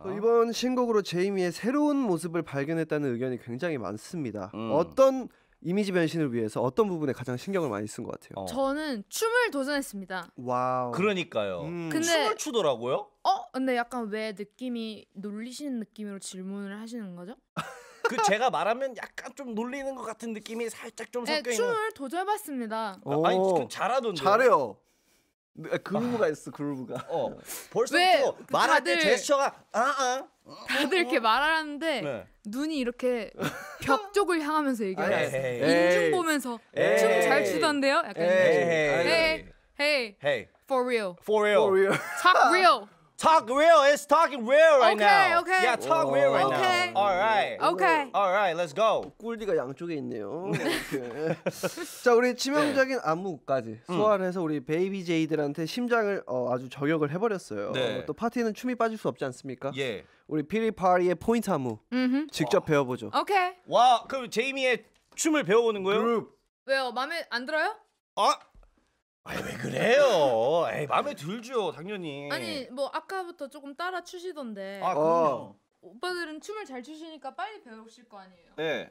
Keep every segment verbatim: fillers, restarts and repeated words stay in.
이번 신곡으로 제이미의 새로운 모습을 발견했다는 의견이 굉장히 많습니다. 음. 어떤 이미지 변신을 위해서 어떤 부분에 가장 신경을 많이 쓴 것 같아요? 어. 저는 춤을 도전했습니다. 와우. 그러니까요. 음. 근데- 춤을 추더라고요. 어? 근데 약간 왜 느낌이 놀리시는 느낌으로 질문을 하시는 거죠? 그 제가 말하면 약간 좀 놀리는 것 같은 느낌이 살짝 좀 네, 섞여 있는. 춤을 도전해봤습니다. 오. 아니 그 잘하던데. 잘해요. 네, 그루브가 있어 그루브가. 어. 벌써 왜 또 말할 때 다들- 제스처가 아아. 다들 이렇게 말하는데 네. 눈이 이렇게 벽 쪽을 향하면서 얘기해요. 에이. 인중 보면서 에이. 춤 잘 추던데요? 약간 에이. 이런 식으로. Hey. Hey, hey, Hey. for real, For real. For real. talk real. Talk real. It's talking real right Okay, now. okay. Yeah, talk real right Okay. now. All right. Okay. All right, let's go. 꿀디가 양쪽에 있네요. 이렇게. 자, 우리 치명적인 안무까지 소화해서 우리 베이비 제이들한테 심장을 어, 아주 저격을 해버렸어요. 네. 어, 또 파티는 춤이 빠질 수 없지 않습니까? 예. 우리 피리 파리의 포인트 안무 음, 직접 배워보죠. 오케이. 와, 그럼 제이미의 춤을 배워보는 거예요? 그룹. 왜요? 마음에 안 들어요? 아, 아니 왜 그래요? 에이 마음에 들죠, 당연히. 아니 뭐 아까부터 조금 따라 추시던데 아, 그럼요. 오빠들은 춤을 잘 추시니까 빨리 배우실 거 아니에요? 네.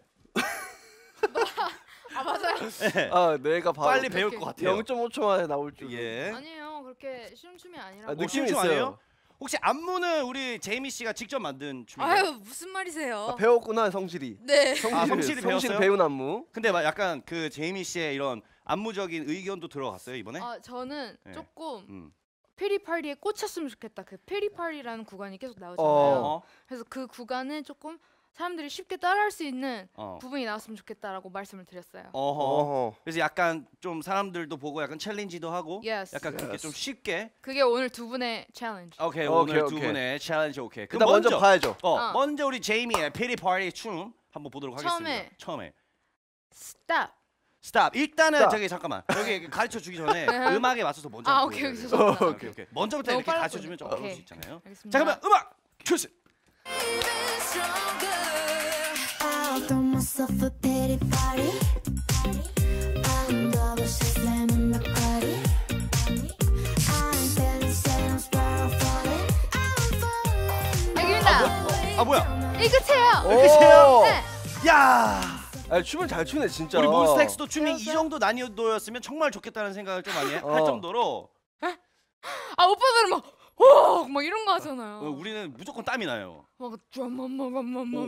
아 맞아요. 아, 내가 바로 빨리 배울 오케이. 것 같아요. 영 점 오 초 만에 나올 줄. 예. 아니에요. 그렇게 쉬운 춤이 아니라고. 아, 느낌 느낌이 춤 있어요. 아니에요? 혹시 안무는 우리 제이미 씨가 직접 만든 춤이에요? 아유 무슨 말이세요? 아, 배웠구나 성실이. 네. 성실이, 아, 성실히 배웠어요? 배운 안무. 근데 막 약간 그 제이미 씨의 이런 안무적인 의견도 들어갔어요 이번에? 아 저는 네. 조금 음. 페리파리에 꽂혔으면 좋겠다. 그 페리파리라는 구간이 계속 나오잖아요. 어. 그래서 그 구간은 조금 사람들이 쉽게 따라할 수 있는 어. 부분이 나왔으면 좋겠다라고 말씀을 드렸어요. 어허. 어허. 그래서 약간 좀 사람들도 보고 약간 챌린지도 하고 Yes. 약간 그렇게 Yes. 좀 쉽게. 그게 오늘 두 분의 챌린지. 오케이, 오케이, 오늘 두 오케이. 분의 챌린지 오케이. 그럼 일단 먼저, 먼저 봐야죠. 어, 어. 먼저 우리 제이미의 피리 파리 춤 한번 보도록 하겠습니다. 처음에. 처음에. Stop. 스탑. 일단은 스탑. 저기 잠깐만. 여기 가르쳐 주기 전에 네. 음악에 맞춰서 먼저 아 한번 오케이 보여줘요. 죄송합니다. 오케이, 오케이. 먼저부터 너무 이렇게 빨랐군요. 가르쳐 주면 좀 어려울 오케이. 수 있잖아요. 알겠습니다. 자, 그러면 음악 큐스. I'll throw myself a pity party. I'm double shazam in the party. I'm feeling sad, I'm spiral falling. I'm falling. 알겠습니다. 아 뭐야? 이 끝이에요. 끝이에요? 네. 야! 아, 춤을 잘 추네 진짜. 우리 몬스타엑스도 춤이 이 배웠어요? 정도 난이도였으면 정말 좋겠다는 생각을 좀 많이 할 어. 정도로 아 오빠들은 막 오! 막 이런 거 하잖아요. 어, 우리는 무조건 땀이 나요. 막 드라마마마마마마마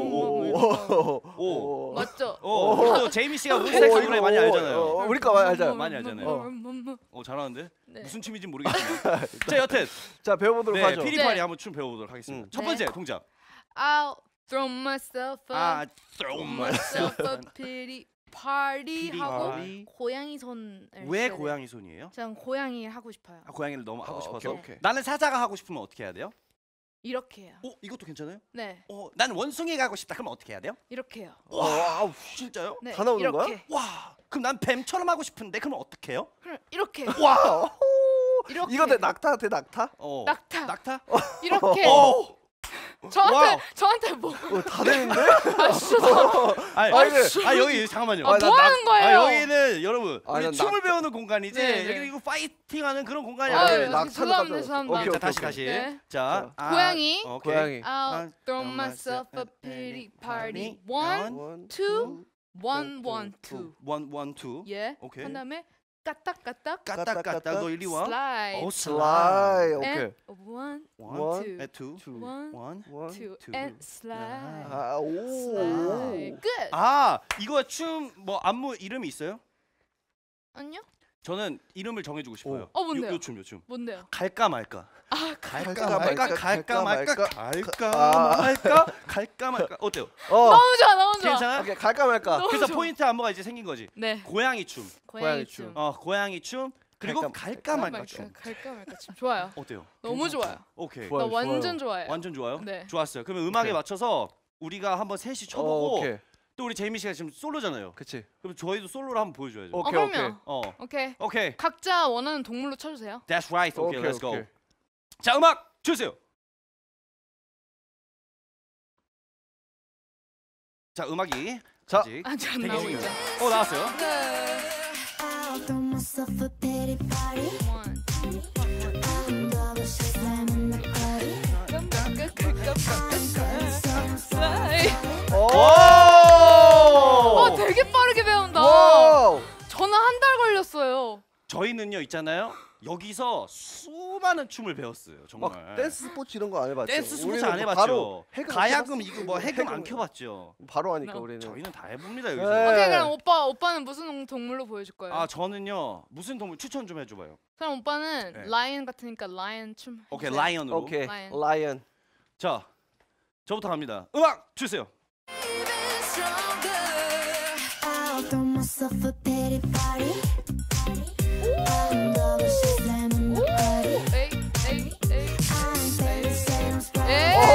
오. 오. 맞죠? 어, 또 제이미 씨가 몬스타엑스 노래 많이 알잖아요. 어, 우리가 많이 알잖아요. 많이 알잖아요. 어. 어, 잘하는데? 네. 무슨 춤인지 모르겠지만. 자, 여튼 자, 배워보도록 네, 하죠. 피리파리 네. 한번 춤 배워보도록 하겠습니다. 음. 첫 네. 번째 동작. I'll throw myself a 아, throw myself a myself. pity party pity 하고 party. 고양이 손을 왜 써야 돼요. 고양이 손이에요? 전 고양이 하고 싶어요. 아, 고양이를 너무 하고 어, 싶어서. 오케이, 오케이. 나는 사자가 하고 싶으면 어떻게 해야 돼요? 이렇게요. 어, 이것도 괜찮아요? 네, 어, 나는 원숭이가 하고 싶다. 그럼 어떻게 해야 돼요? 이렇게요. 와, 진짜요? 네, 다 나오는 이렇게. 거야? 와, 그럼 난 뱀처럼 하고 싶은데 그럼 어떻게 해요? 그럼 이렇게. 와, 이렇게. 이거 대 낙타 대 낙타? 어. 낙타. 낙타? 이렇게. 어. 저한테 와우. 저한테 뭐? 어, 다 되는데? 아 진짜. 아니, 아니, 아 여기 잠깐만요. 아, 아, 뭐 나 하는 거예요? 아, 여기는 여러분 아, 우리 난 춤을 낙- 배우는 공간이지 네, 네. 여기 이거 파이팅하는 그런 공간이 아, 아니에요. 네, 아, 낙타는 죄송합니다, 깜짝 죄송합니다. 오케이, 자, 오케이, 다시 오케이. 다시. 네. 자, 아, 고양이. 오케이. 고양이. I'll throw throw myself a myself pity a party. party. One, One, two, one, two, one, two. 원, 원, 투. 예. 오케이. 한 다음에 까딱까딱. 까딱 까딱 너 이리 와. Slide. 오, 슬라이. 오케이. And one, 원, One, 에, 투, two, one, 원. one. two, two. and slide. 아, 오. Slide. 끝. 아, 이거 춤 뭐 안무 이름이 있어요? 아니요? 저는 이름을 정해주고 싶어요. 어, 뭔데요? 요, 요 춤, 요 춤. 뭔데요? 갈까 말까. 아, 갈까 갈까 말까, 말까, 갈까 말까, 갈까 갈까 아. 말까, 갈까 말까. 어때요? 어. 너무 좋아, 너무 좋아. 괜찮아? 오케이, 갈까 말까. 너무 그래서 좋아. 포인트 안무가 이제 생긴 거지. 네. 고양이 춤. 고양이 춤. 춤. 어, 고양이 춤. 그리고 갈까 갈까 말까 춤. 갈까 말까 춤. 좋아요. 어때요? 너무 괜찮죠? 좋아요. 오케이. 좋아요, 나 완전 좋아요. 좋아해요. 완전 좋아요? 네. 좋았어요. 그러면 음악에 오케이. 맞춰서 우리가 한번 셋이 어, 쳐보고 오케이. 또 우리 제이미 씨가 지금 솔로잖아요. 그치. 그럼 저희도 솔로로 한번 보여줘야죠. 오케이, 어, 오케이. 그럼요. 어, 오케이. 오케이. 각자 원하는 동물로 쳐주세요. That's right. 오케이, 오케이, let's go. 오케이. 자, 음악 주세요. 자, 음악이 자. 아직 아직 안 대기 나오고 중이에요. 있죠. 어, 나왔어요. I'll throw myself a pity party. One, I'm double shazam in the party. 갈까 말까, 갈까 저희는요 있잖아요. 여기서 수많은 춤을 배웠어요. 정말. 막 댄스 스포츠 이런 거 안 해봤죠. 댄스 스포츠 우리는 안 해봤죠. 바로 해금 가야금 해봤어. 이거 뭐 해금 안 해금. 켜봤죠. 바로 하니까 No. 우리는. 저희는 다 해봅니다 여기서. 네. 오케이 그럼 오빠 오빠는 무슨 동물로 보여줄 거예요? 아 저는요 무슨 동물 추천 좀 해줘봐요. 그럼 오빠는 네. 라이언 같으니까 라이언 춤. 오케이 해주세요. 라이언으로. 오케이. 라이언. 라이언. 자 저부터 갑니다. 음악 주세요. I'll throw myself a pity party. I'm double slamming the party. 에이 에이 에이. I'm barely saying I'm strong.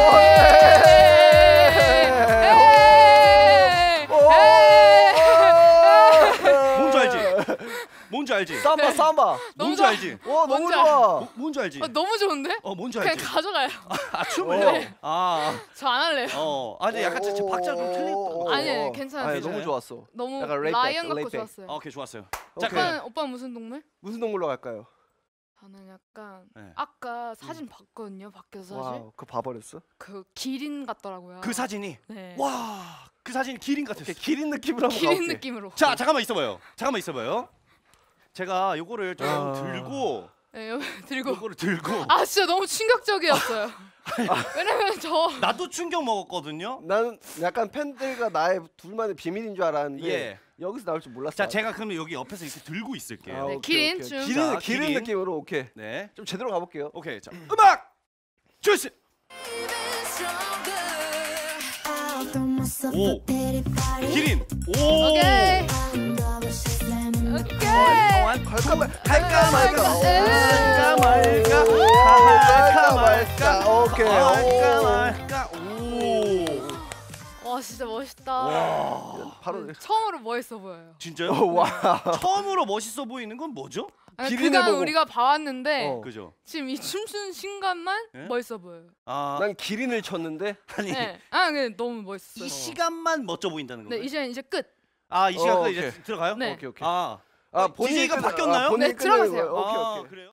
뭔지 알지? 뭔지 알지? 삼바 삼바. 너무 뭔지 좋아. 알지? 와 너무 뭔지 좋아. 뭐, 뭔지 알지? 아, 너무 좋은데? 어 뭔지 그냥 알지? 가져가요. 아 춤을요? 네. 아, 저 안 할래요. 어, 아, 근데 약간 제 박자 좀 틀린. 아니, 아니, 괜찮아요. 아니, 너무 괜찮아요? 좋았어. 너무 약간 레이백, 라이언 같고 레이백. 좋았어요. 아, 오케이 좋았어요. 오케이. 오빠는 오빠는 무슨 동물? 무슨 동물로 갈까요? 저는 약간 네. 아까 사진 봤거든요. 밖에서 사실 와우, 그거 봐버렸어? 그 기린 같더라고요. 그 사진이 네. 와, 그 사진 기린 같았어. 오케이, 기린 느낌으로 한번 기린 가볼게. 느낌으로. 자, 잠깐만 있어봐요. 잠깐만 있어봐요. 제가 요거를 좀 아. 들고, 네, 여기 들고. 요거를 들고. 아 진짜 너무 충격적이었어요. 왜냐면 저 나도 충격 먹었거든요. 나는 약간 팬들과 나의 둘만의 비밀인 줄 알았는데 예. 여기서 나올 줄 몰랐어. 자, 제가 그러면 여기 옆에서 이렇게 들고 있을게요. 아, 네, 오케이, 기린 오케이. 춤. 기린, 자, 기린 기린. 느낌으로 오케이. 네, 좀 제대로 가볼게요. 오케이. 자, 음악 주세요. I'll throw myself 오. a pity party. 기린. 오. 오케이. I'm double slamming the 오케이. 갈까 말 갈까 말까. 오, 갈까 말까. 갈까 말까. 오케이. 갈까 오. 말까. 오. 와 진짜 멋있다. 와. 바로 처음으로 멋있어 보여요. 진짜요? 어, 와. 처음으로 멋있어 보이는 건 뭐죠? 아니, 기린을 그간 보고. 우리가 봐왔는데 어. 그죠? 지금 이 춤추는 순간만 예? 멋있어 보여요. 아, 난 기린을 쳤는데. 아니 네. 아, 근데 너무 멋있어요. 이 시간만 멋져 보인다는 네, 거예요? 이제 이제 끝. 아, 이 시간 어, 끝 이제 오케이. 들어가요? 네. 오케이 오케이. 아, 아, 디제이가 끝- 바뀌었나요? 아, 본인이 네, 끝내는 들어가세요. 거예요? 오케이 아, 오케이. 그래요?